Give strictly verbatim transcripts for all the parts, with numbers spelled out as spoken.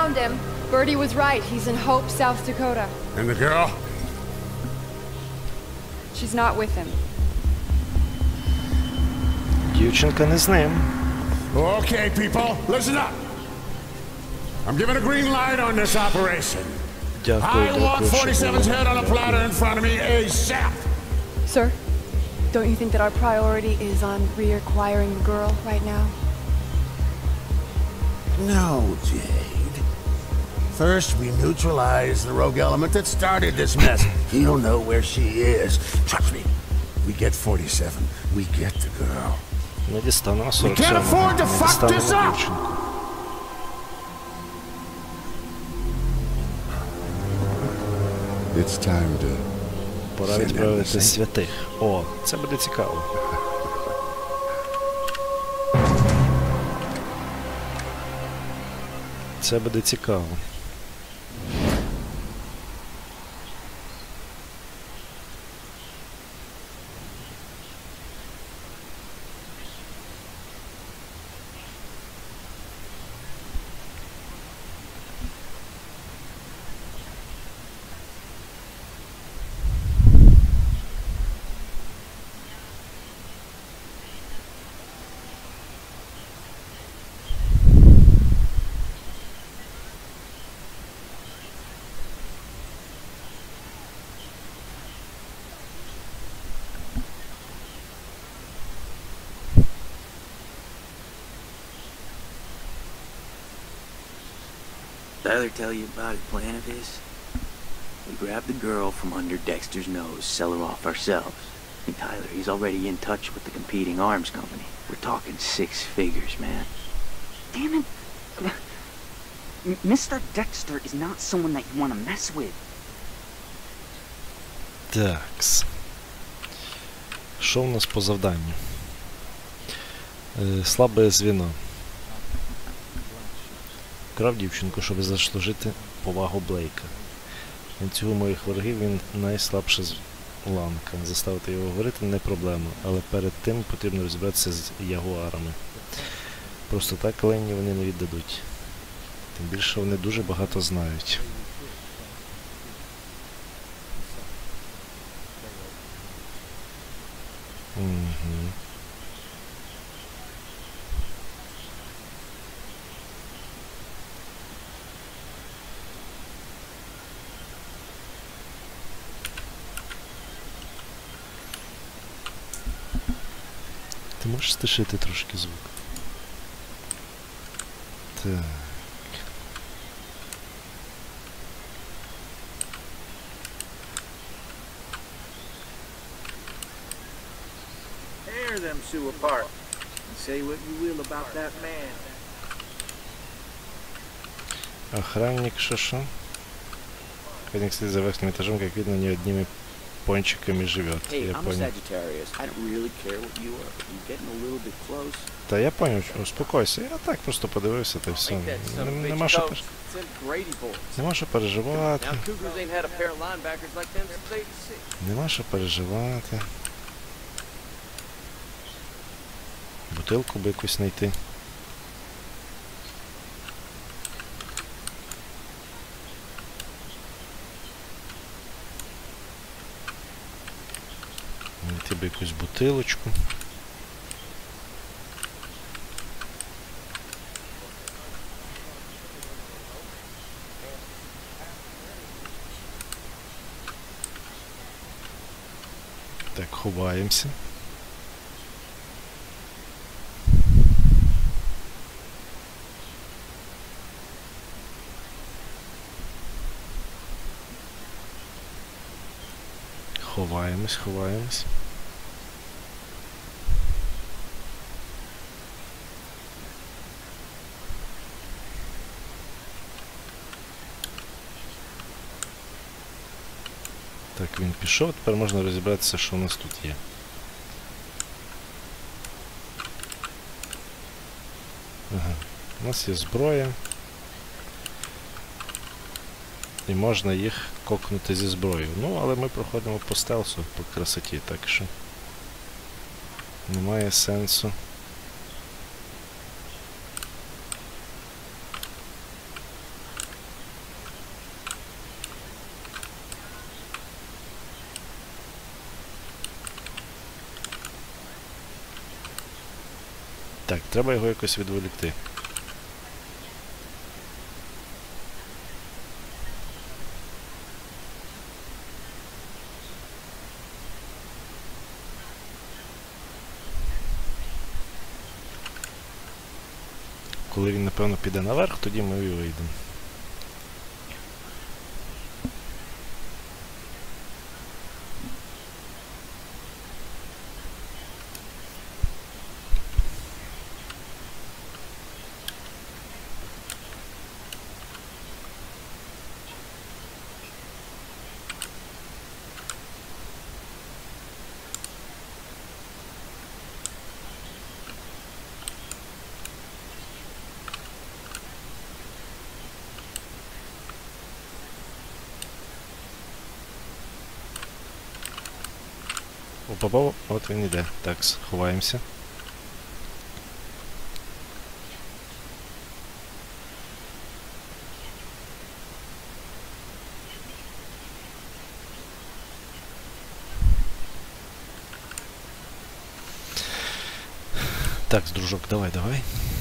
found him. Birdie was right. He's in Hope, South Dakota. And the girl? She's not with him. Дівчинка не з ним. Okay, people, listen up. I'm giving a green light on this operation. Дякую, I want дякую, що forty-seven's head on a було. platter in front of me ASAP. Sir, don't you think that our priority is on reacquiring the girl right now? No, Jade. First, we neutralize the rogue element that started this mess. He'll know where she is. Trust me. We get forty-seven. We get the girl. Не дістанемо We сорок can't сьомого. afford to Не fuck this дістанемо up. дівчинку. It's time to Пора відправити святих. О, це буде цікаво. Це буде цікаво. Tyler tell you about his plan of his? We grab the girl from under Dexter's nose, sell her off ourselves. And Tyler, he's already in touch with the competing arms company. We're talking six figures, man. Damn it. M- Mister Dexter is not someone that you want to mess with. Такс. Що у нас по завданню? Е, слабе звіно. Крав дівчинку, щоб заслужити повагу Блейка. Ланцюгу моїх ворогів він найслабша ланка. Заставити його говорити не проблема, але перед тим потрібно розібратися з ягуарами. Просто так Ленні вони не віддадуть. Тим більше вони дуже багато знають. Угу. Ти можеш стишити трошки звук? Так. Tear them two apart and say what you will about that man. Охранник, що що? Охранник сидит за верхним этажом, как видно, не одними пончиками живет. Hey, Я I'm a понял. Sagittarius. I don't really care what you are, but you're getting a little bit close. Та я понял, успокойся. Я так просто подивився, та й все. Ain't that son of a bitch Нема що, coach? пер... It's them Grady boys. Нема що переживати. Now Cougars ain't had a pair of linebackers like them since eighty-six. Нема що переживати. Бутилку би якусь знайти. Знайти би якусь бутилочку. Так, ховаємося. Ховаємось, ховаємось. Так, він пішов, тепер можна розібратися, що у нас тут є. Ага. У нас є зброя. І можна їх кокнути зі зброєю. Ну, але ми проходимо по стелсу, по красоті, так що немає сенсу. Так, треба його якось відволікти. Коли він, напевно, піде наверх, тоді ми і вийдемо. Опа-па, от він іде. Так, ховаємося. Так, дружок, давай, давай.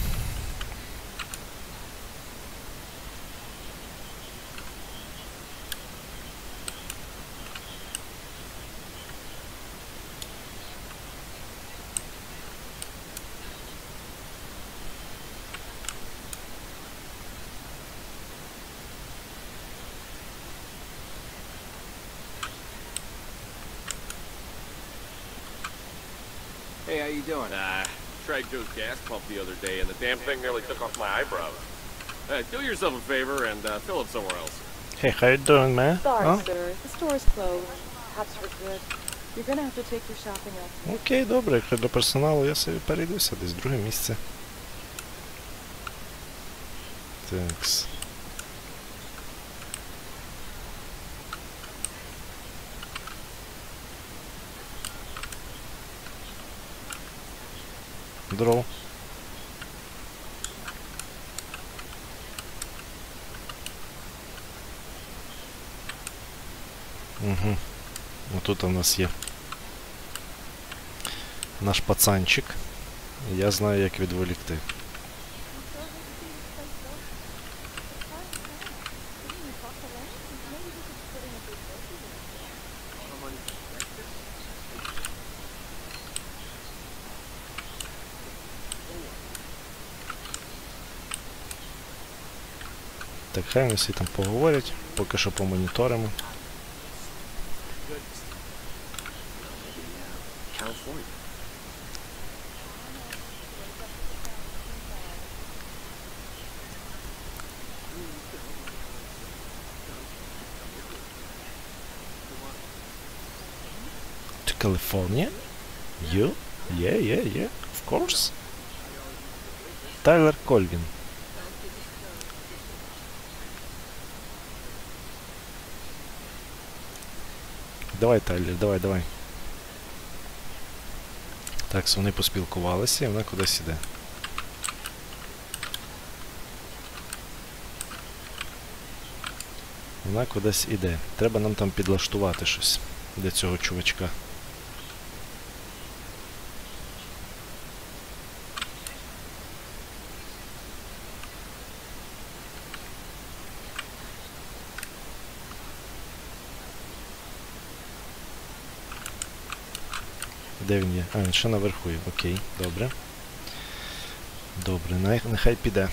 Hey, how you doing? Nah, tried Joe's gas pump the other day, and the damn thing nearly took off my eyebrows. Uh, do yourself a favor and uh, fill it somewhere else. Hey, how you doing, man? Sorry, Oh? sir. The store's closed. Perhaps for good. You're gonna have to take your shopping up. Окей, добре, якщо для персоналу я собі перейдуся, десь друге місце. Такс. Здорово. Угу. Тут у нас є наш пацанчик. Я знаю, як відволікти. Так, хай вони всі там поговорять, поки що помоніторимо. California. To California? You? Yeah, yeah, yeah, of course. Тайлер Кольвін. Давай, Тайлер, давай, давай. Так, вони поспілкувалися і вона кудись іде. Вона кудись іде. Треба нам там підлаштувати щось для цього чувачка. Де він є? А, він ще наверху є. Окей, добре. Добре, най- нехай піде.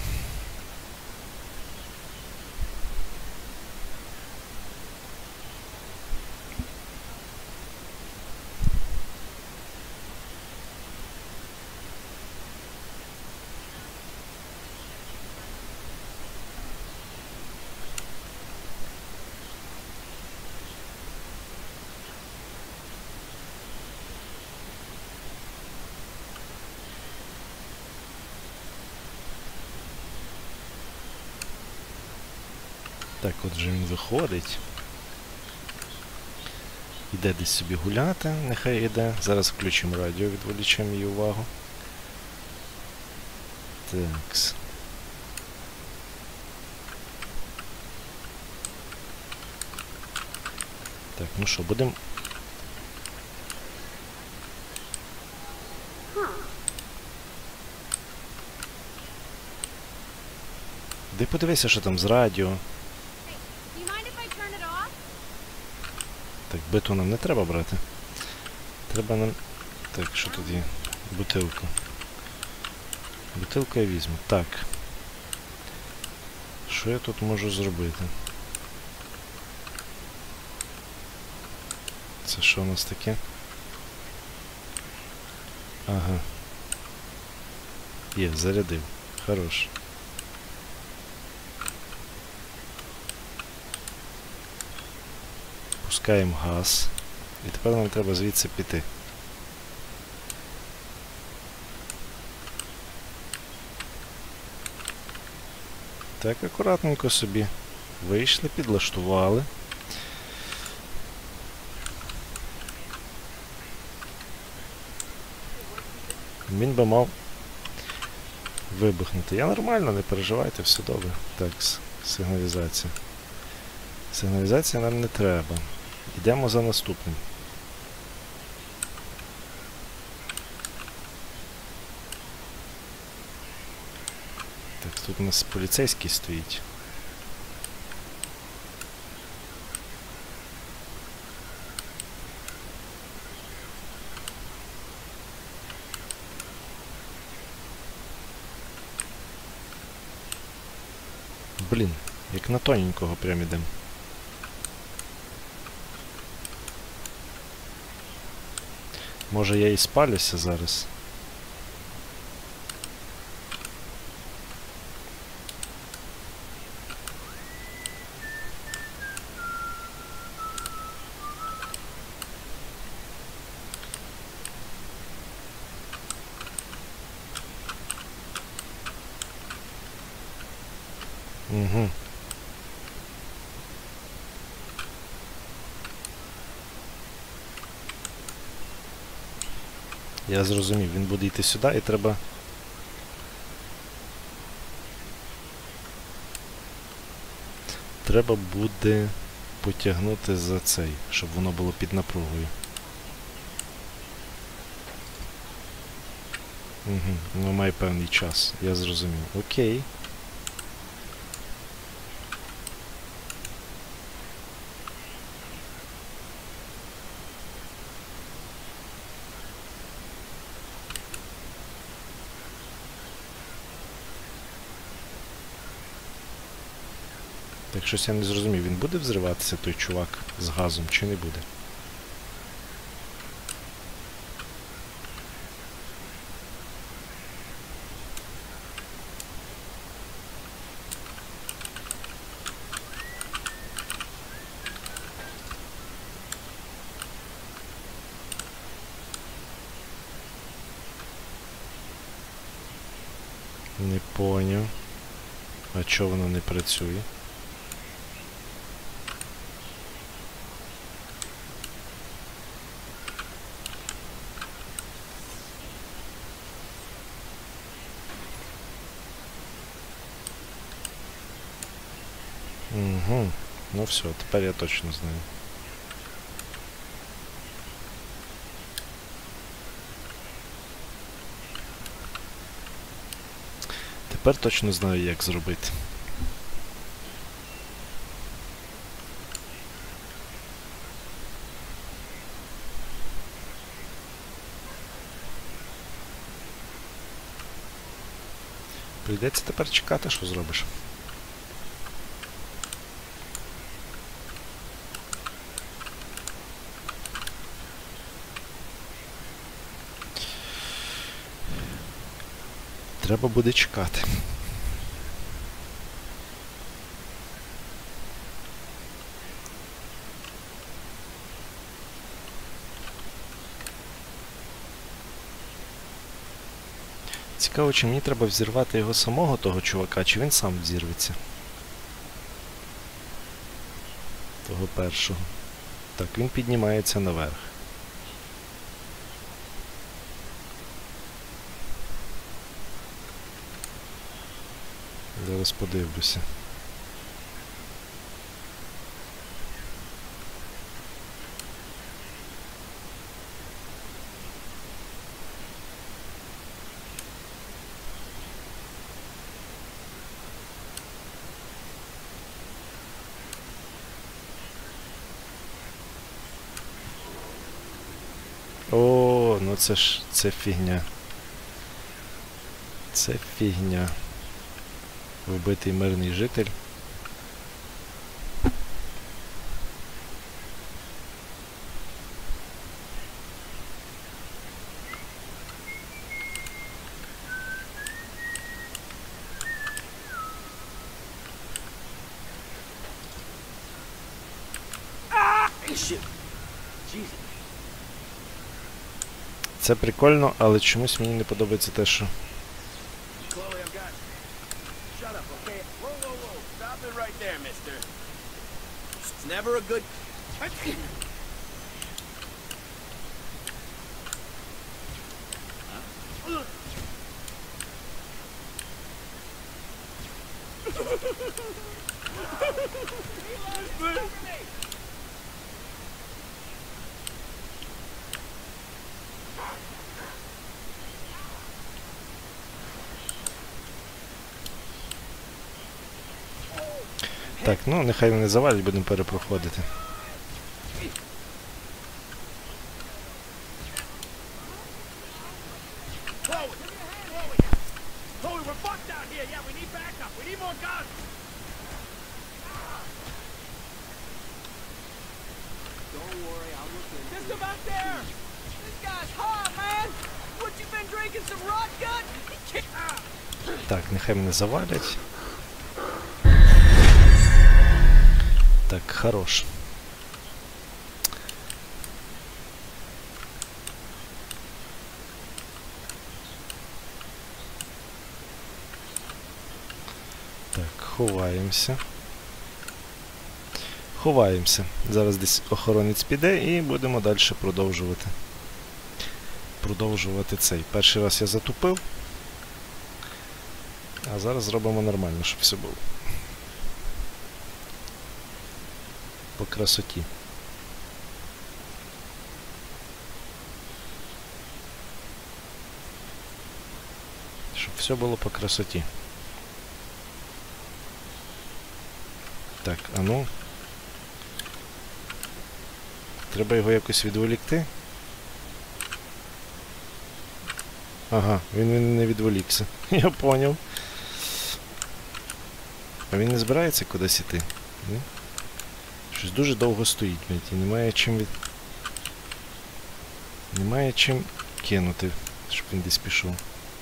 Так, отже він виходить. Іде десь собі гуляти, нехай іде. Зараз включимо радіо, відволічемо її увагу. Такс. Так, ну що, будемо... Де подивися, що там з радіо. Так, биту нам не треба брати. Треба нам... Так, що тут є? Бутилку. Бутилку я візьму. Так. Що я тут можу зробити? Це що у нас таке? Ага. Є, зарядив. Хорош. Пускаємо газ. І тепер нам треба звідси піти. Так, акуратненько собі вийшли, підлаштували. Він би мав вибухнути. Я нормально, не переживайте, все добре. Так, сигналізація. Сигналізація нам не треба. Йдемо за наступним. Так, тут у нас поліцейський стоїть. Блін, як на тоненького прям ідем. Може я і спалюся зараз? Угу. Я зрозумів, він буде йти сюди і треба... Треба буде потягнути за цей, щоб воно було під напругою. Угу, воно має певний час, я зрозумів. Окей. Так, щось я не зрозумів, він буде взриватися той чувак з газом чи не буде? Не поняв. А чого воно не працює? Угу. Ну все, тепер я точно знаю. Тепер точно знаю, як зробити. Прийдеться тепер чекати, що зробиш. Треба буде чекати. Цікаво, чи мені треба взірвати його самого, того чувака, чи він сам взірветься. Того першого. Так, він піднімається наверх. Зараз подивлюся. О, ну це ж, це фігня. Це фігня. Вбитий мирний житель. Це прикольно, але чомусь мені не подобається те, що... Так, ну нехай вони завалять, будемо перепроходити. Так, нехай мене завалять. Так, хорош. Так, ховаємося. Ховаємося. Зараз десь охоронець піде і будемо далі продовжувати. Продовжувати цей. Перший раз я затупив. А зараз зробимо нормально, щоб все було. По красоті. Щоб все було по красоті. Так, а ну. Треба його якось відволікти. Ага, він, він не відволікся. Я поняв. А він не збирається кудись іти? Ні? Щось дуже довго стоїть, блядь, і немає чим від... Немає чим кинути, щоб він десь пішов.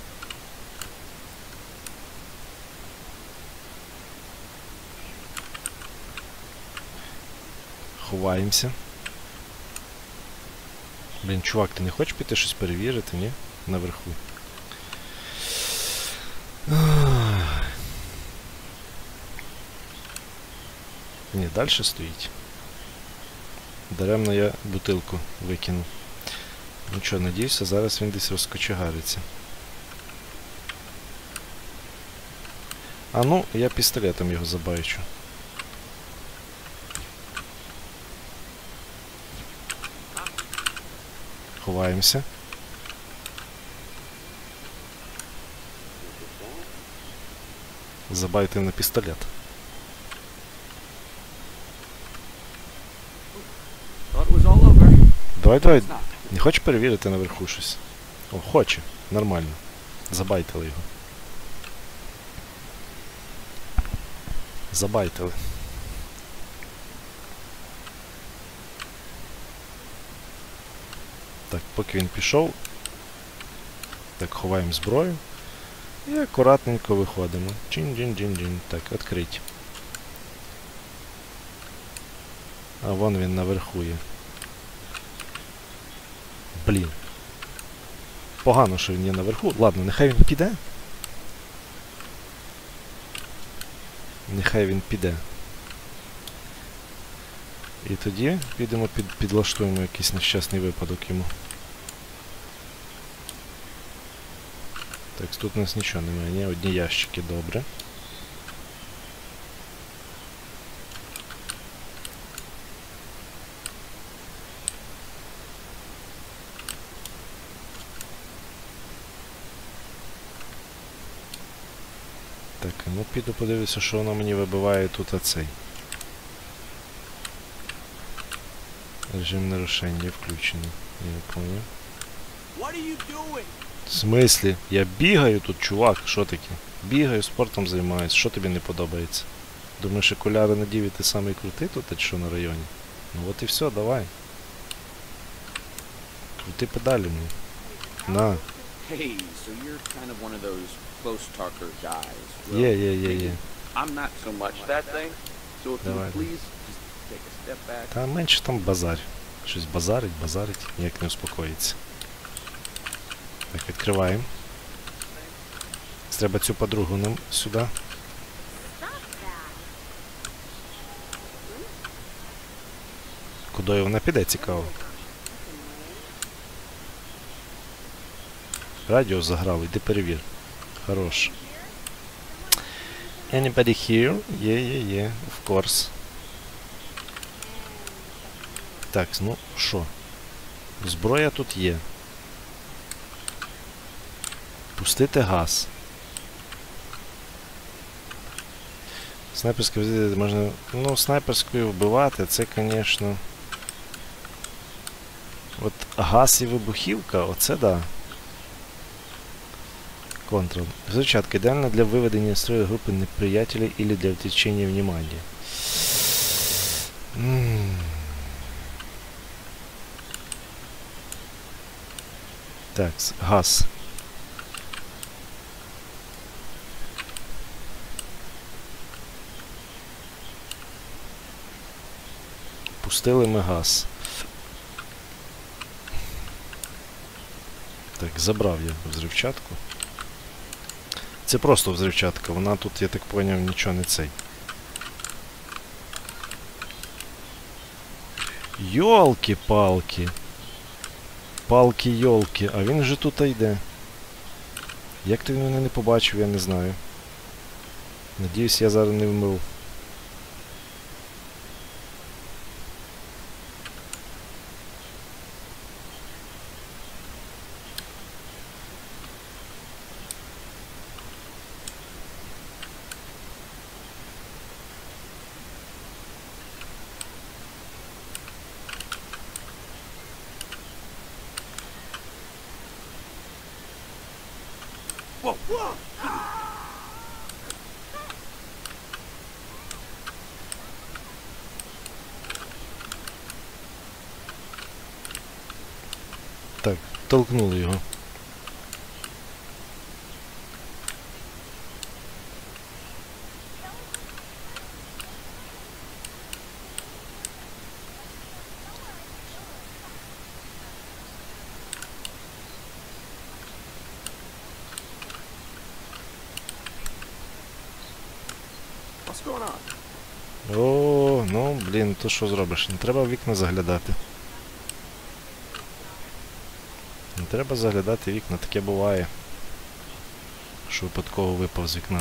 Ховаємося. Блін, чувак, ти не хочеш піти щось перевірити, ні? Наверху. Ні, далі стоїть. Даремно я бутилку викинув. Ну що, надіюся, зараз він десь розкочегариться. А ну, я пістолетом його забайчу. Ховаємося. Забайтив на пістолет. Давай, давай. Не хочеш перевірити наверху щось? О, хоче. Нормально. Забайтили його. Забайтили. Так, поки він пішов. Так, ховаємо зброю. І акуратненько виходимо. Чин-джин-джин-джин. Так, відкрить. А вон він наверху є. Блін. Погано, що він є наверху. Ладно, нехай він піде. Нехай він піде. І тоді підемо під, підлаштуємо якийсь нещасний випадок йому. Так, тут у нас нічого немає, ні, одні ящики, добре. Так, ну піду подивлюся, що воно мені вибиває тут оцей. Режим нарушення включений. Я понял. В смислі? Я бігаю тут, чувак, що таке? Бігаю, спортом займаюсь, що тобі не подобається? Думаєш, окуляри надів і ти самий крутий тут, чи що на районі? Ну от і все, давай. Крути педалі мені. На. Hey, so you're kind of one of those close talker guys. Є, є, є, є. I'm not so much that thing. So if you Давай. please just take a step back. Та менше там базар. Щось базарить, базарить, ніяк не успокоїться. Так, відкриваємо. Треба цю подругу нам сюди. Куди вона піде, цікаво. Радіо заграло, йди перевір. Хорош. Anybody here? Є, є, є, of course. Так, ну, що? Зброя тут є. Пустити газ. Снайперською вбивати можна... Ну, снайперською вбивати, це, звісно... От газ і вибухівка, оце да. Контрол. Взрывчатка ідеальна для виведення з строю групи неприятелей или для отвлечения внимания. М-м. Так, газ. Пустили ми газ. Так, забрав я взривчатку. Це просто взривчатка, вона тут, я так поняв, нічого не цей. Йолки-палки. Палки-йолки, а він же тут йде. Як ти мене не побачив, я не знаю. Надіюсь, я зараз не вмив. Так, толкнули його. О, ну, блін, то що зробиш? Не треба в вікна заглядати. Не треба заглядати в вікна, таке буває. Що випадково випав з вікна.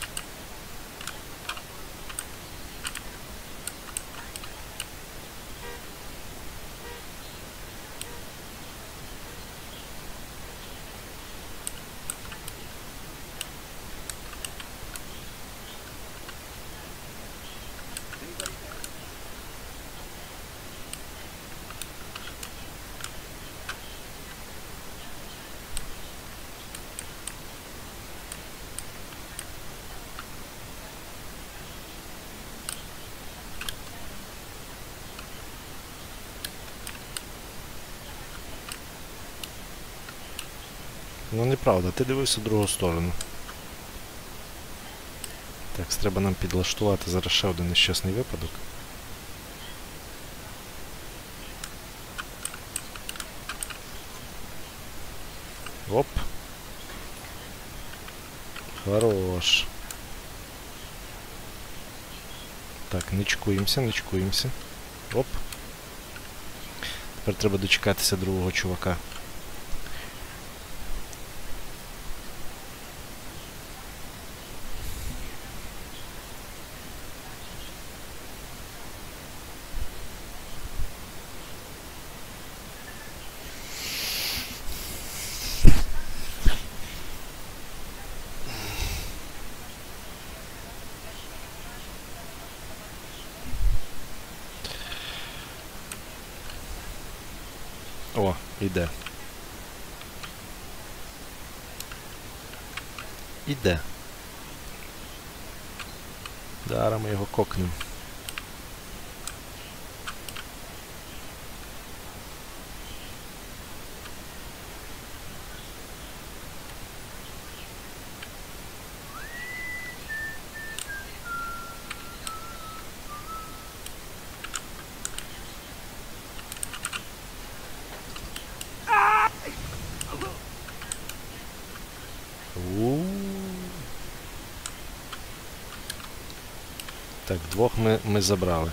Ну неправда, ти дивився в другу сторону. Так, треба нам підлаштувати зараз ще один нещасний випадок. Оп. Хорош. Так, не чекуємося, не чекуємося. Оп. Тепер треба дочекатися другого чувака. О, іде. Іде. Зараз ми його кокнемо. У-у-у. Так, двох ми, ми забрали.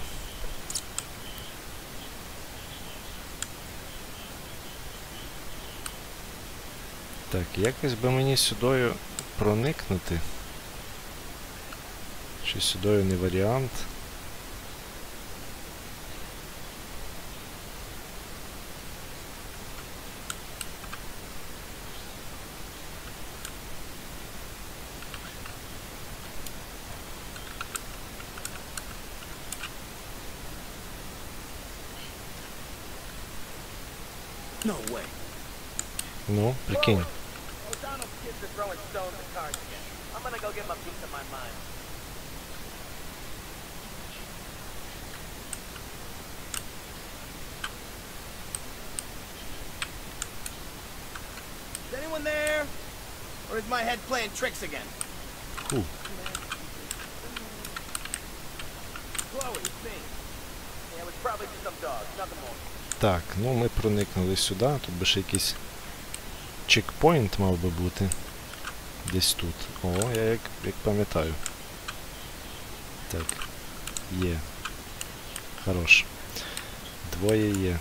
Так, якось би мені сюдою проникнути. Чи сюдою не варіант? No way. Ну, прикинь. O'Donnell's kids are throwing stones at cars again. I'm gonna go give them a piece of my mind. Is anyone there? Or is my head playing tricks again? Фу. Chloe, it's me. Yeah, it was probably just some dogs, nothing more. Так, ну ми проникнули сюди, тут би ще якийсь чекпоінт мав би бути. Десь тут. О, я як, як пам'ятаю. Так, є. Хорош. Двоє є.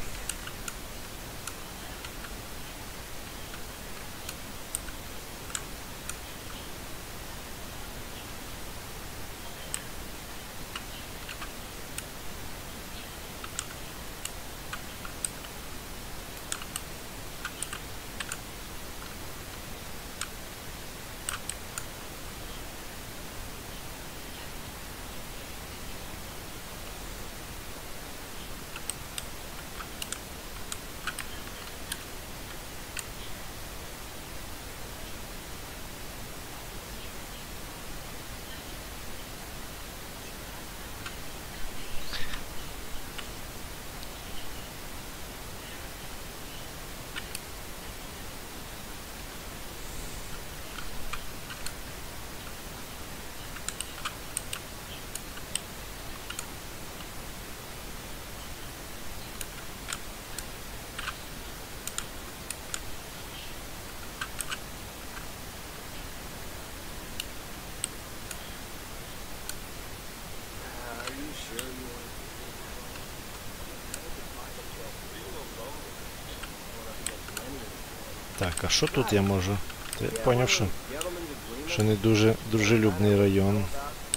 Так, а що тут я можу? Я поняв, що, що не дуже дружелюбний район.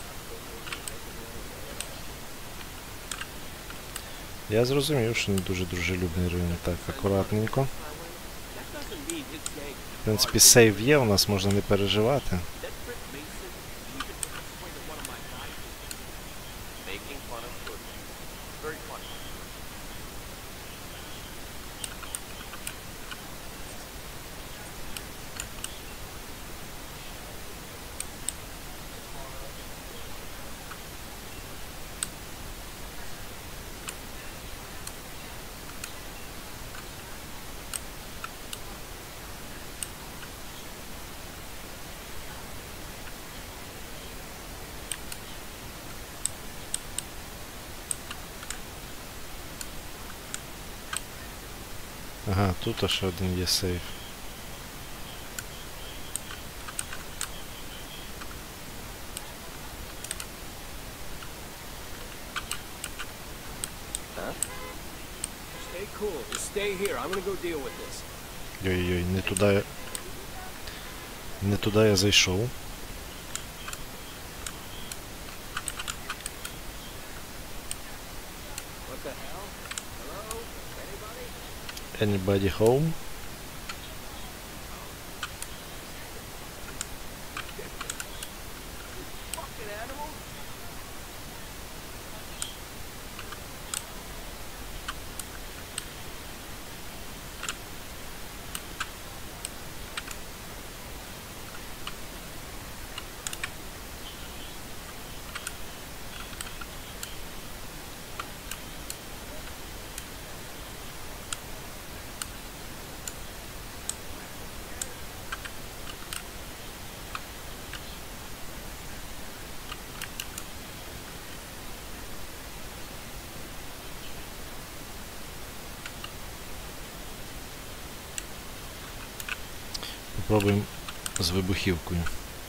Я зрозумів, що не дуже дружелюбний район. Так, акуратненько. В принципі, сейв є, у нас можна не переживати. Ага, тут ще один є сейф. Йой-йой, не туди я... Не туди я зайшов. Anybody home? Попробуємо з вибухівкою.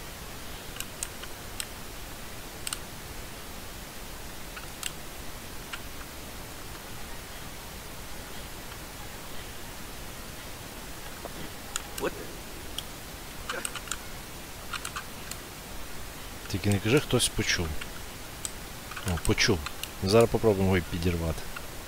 Тільки не кажи, хтось почув. О, почув. Зараз попробуємо його підірвати.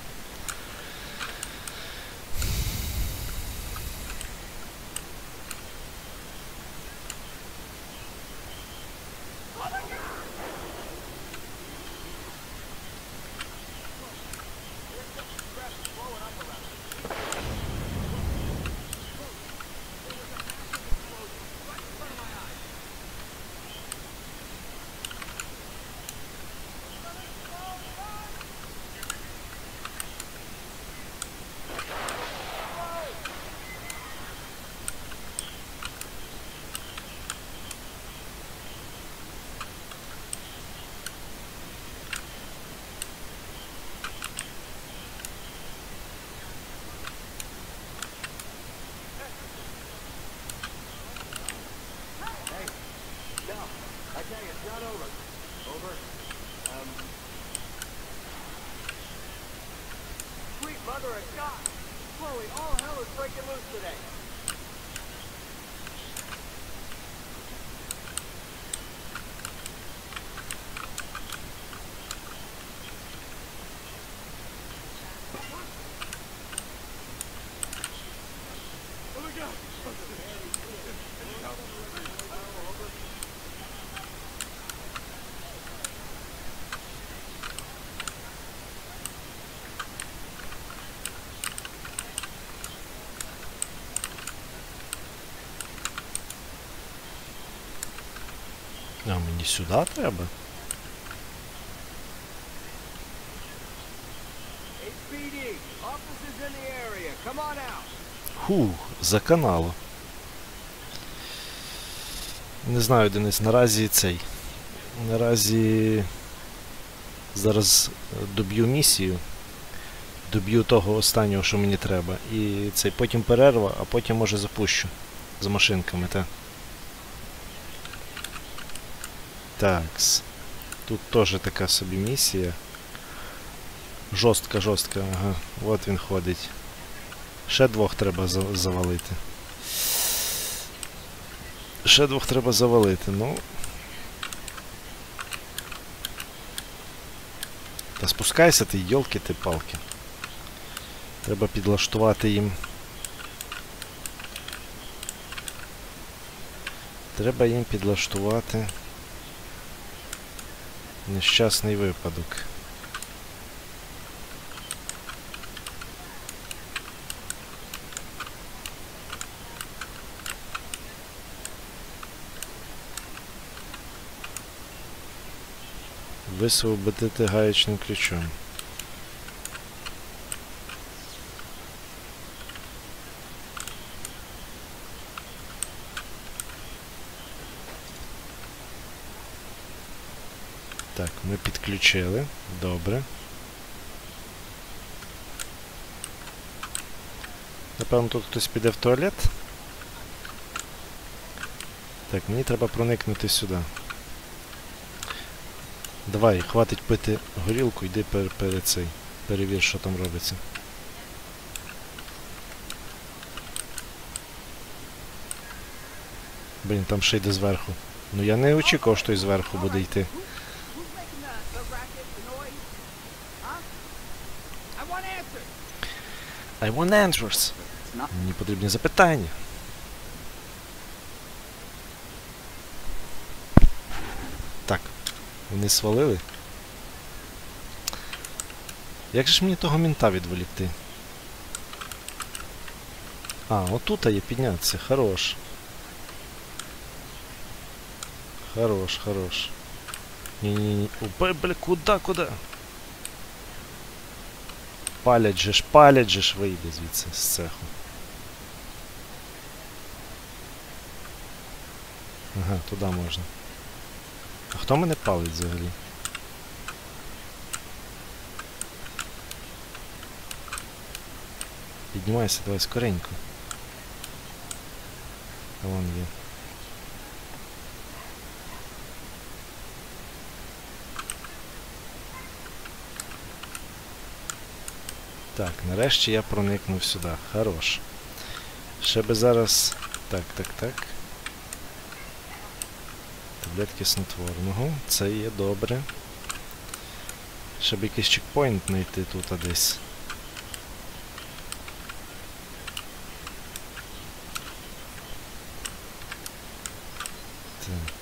Mother of God! Chloe, all hell is breaking loose today. Oh my God! А мені сюди треба? Фух, заканало. Не знаю, Денис, наразі цей. Наразі зараз доб'ю місію. Доб'ю того останнього, що мені треба. І цей потім перерва, а потім може запущу. З машинками, так. Такс. Тут теж така собі місія. Жорстка, жорстка, ага. От він ходить. Ще двох треба завалити. Ще двох треба завалити, ну. Та спускайся ти, йолки ти палки. Треба підлаштувати їм. Треба їм підлаштувати нещасний випадок. Висвободити гаечним ключом. Так, ми підключили. Добре. Напевно, тут хтось піде в туалет. Так, мені треба проникнути сюди. Давай, хватить пити горілку, йди пер, перед цей. Перевір, що там робиться. Блін, там ще йде зверху. Ну я не очікував, що й зверху буде йти. I want answers. Мені потрібні запитання. Так, вони свалили. Як же ж мені того мента відволікти? А, отут є піднятися. Хорош. Хорош, хорош. Ні-ні-ні. Ой, бля, куди, куди? Палять же ж, палять же ж, вийде звідси, з цеху. Ага, туди можна. А хто мене палить взагалі? Піднімайся, давай скоренько. А вон є. Так, нарешті я проникнув сюди. Хорош. Ще би зараз... Так, так, так. Таблетки снотворного. Це є добре. Ще б якийсь чекпоінт знайти тут а десь. Так.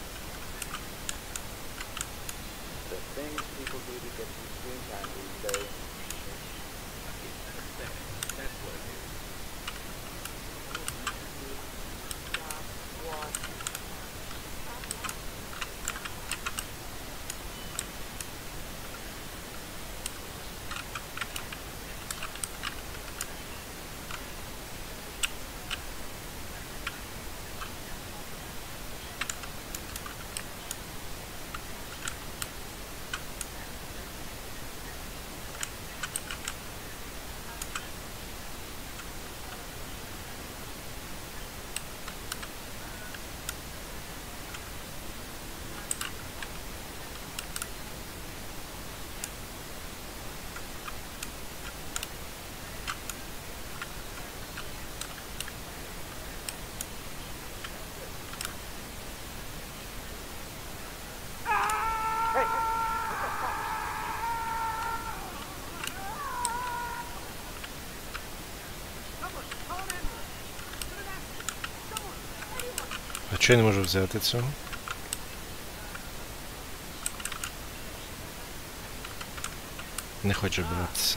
А чого я не можу взяти цього? Не хочу братися.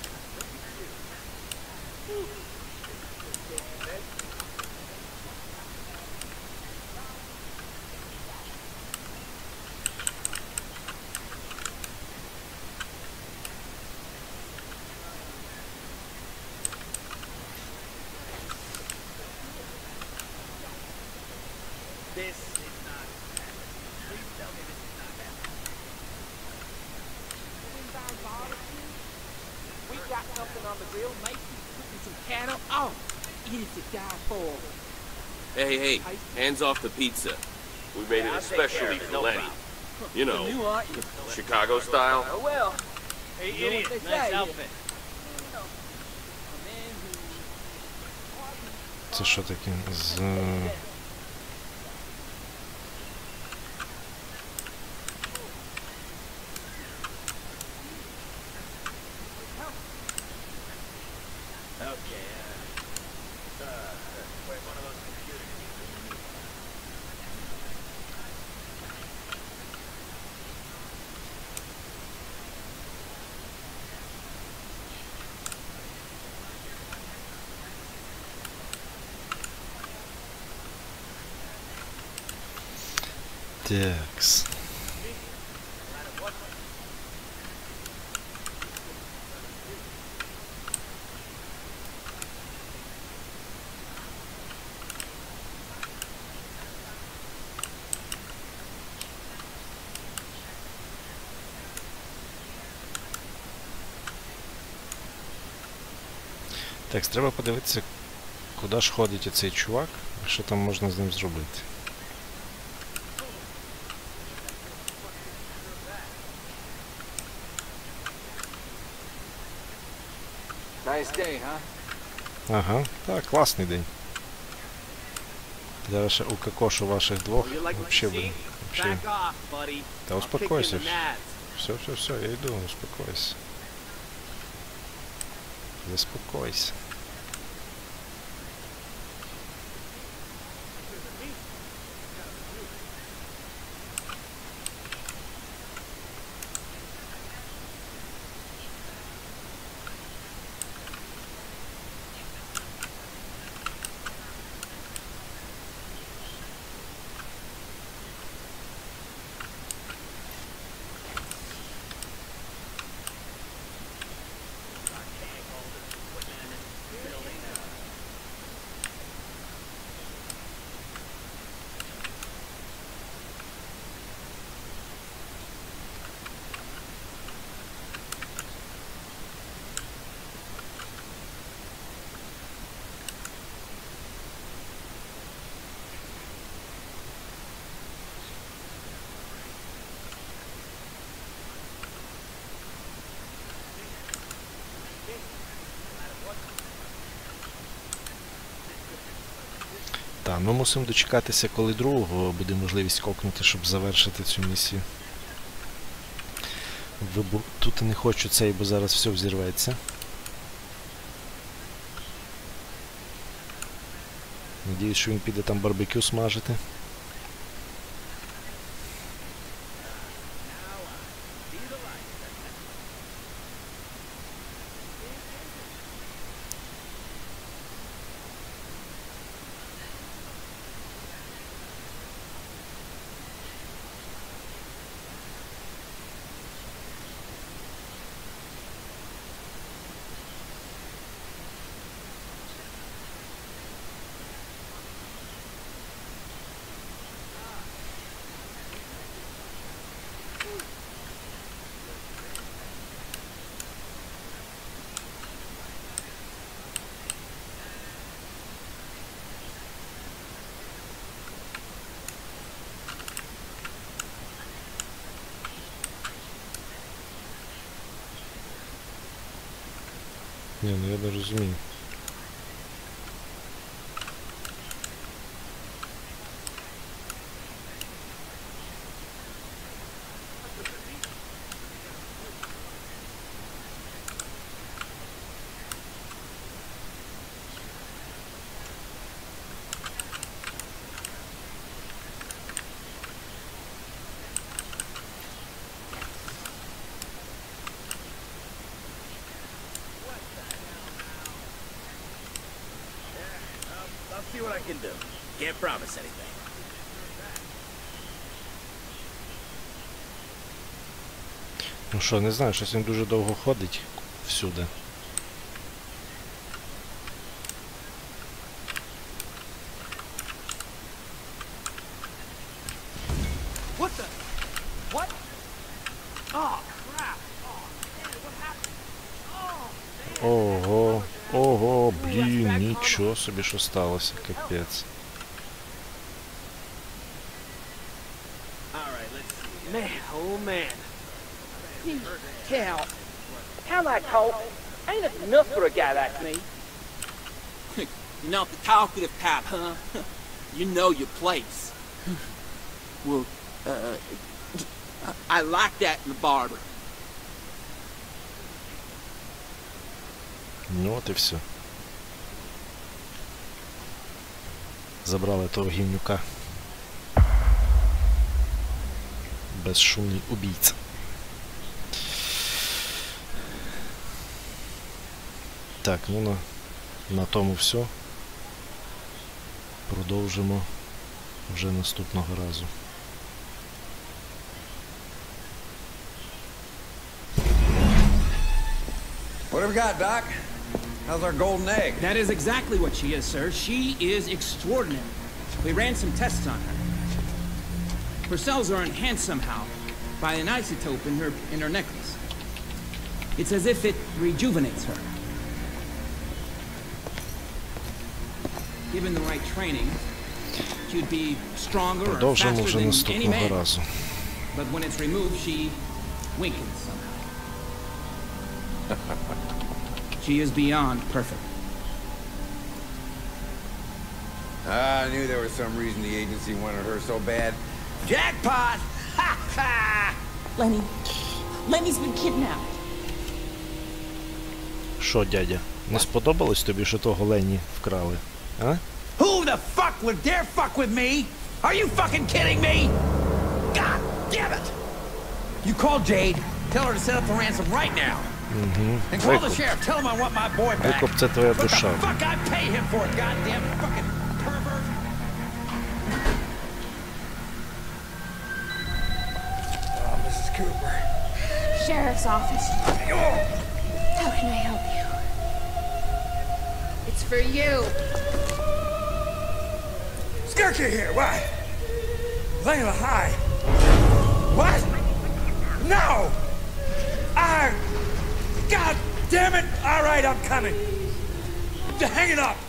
This is not happening. Please tell me this is not happening. We got something on the grill, Mikey. Cooking some cattle. Oh, it is to die for. Hey, hey, hands off the pizza. We made Yeah, it I'll take care especially of it, for no Lenny. problem. You know, New, aren't you? Chicago style. Oh well. Hey, You know idiot, what they nice say. outfit. Це що таке? З... Okay, uh, uh, wait, one of those computers. Такс. Так, треба подивитися, куди ж ходить оцей чувак, що там можна з ним зробити. Nice day, huh? Ага, так, класний день. Зараз ще укокошу ваших двох. Вообще, блин, вообще. Back off, buddy. Та I'll kick you успокойся. in the nads. Все, все, все, я йду, успокойся. Заспокойся. Так, ми мусимо дочекатися, коли другого буде можливість кокнути, щоб завершити цю місію. Вибу... Тут не хочу цей, бо зараз все взірветься. Надіюсь, що він піде там барбекю смажити. Ні, ну я не розумію. See what I can do. Can't promise anything. Ну що, не знаю, щось він дуже довго ходить всюди. What the? What? Oh, crap. Oh, man, what happened? Oh, Ого, ого, блін, нічого собі, що сталося, капець. man, oh man. Cal, how I talk ain't enough for a guy like me. You're not the talkative type, huh? You know your place. Well, uh, I like that in the barber. Ну от і все. Забрали того гівнюка. Безшумний убійця. Так, ну на, на тому все. Продовжимо вже наступного разу. What have we got, Doc? How's our golden egg? That is exactly what she is, sir. She is extraordinary. We ran some tests on her. Her cells are enhanced somehow by an isotope in her in her necklace. It's as if it rejuvenates her. Given the right training, she'd be stronger or Продовжимо faster вже than any наступного man. разу. But when it's removed, she weakens somehow. She is beyond perfect. I knew there was some reason the agency wanted her so bad. Jackpot! Ha ha! Lenny. Lenny's been kidnapped. Що, дядя, не сподобалось тобі, що того Ленні вкрали? А? Who the fuck would dare fuck with me? Are you fucking kidding me? God damn it! You call Jade, tell her to set up the ransom right now. Угу. And call the sheriff, tell him I want my boy back. Викуп, це твоя What the душа. fuck I pay him for it, goddamn fucking pervert! Oh, Missus Cooper. Sheriff's office. How can I help you? It's for you. Skirky here, what? Layla, hi. What? No! I... God damn it! All right, I'm coming. Hang it up!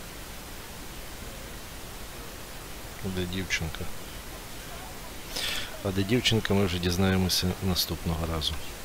Де дівчинка? А де дівчинка, ми вже дізнаємося наступного разу.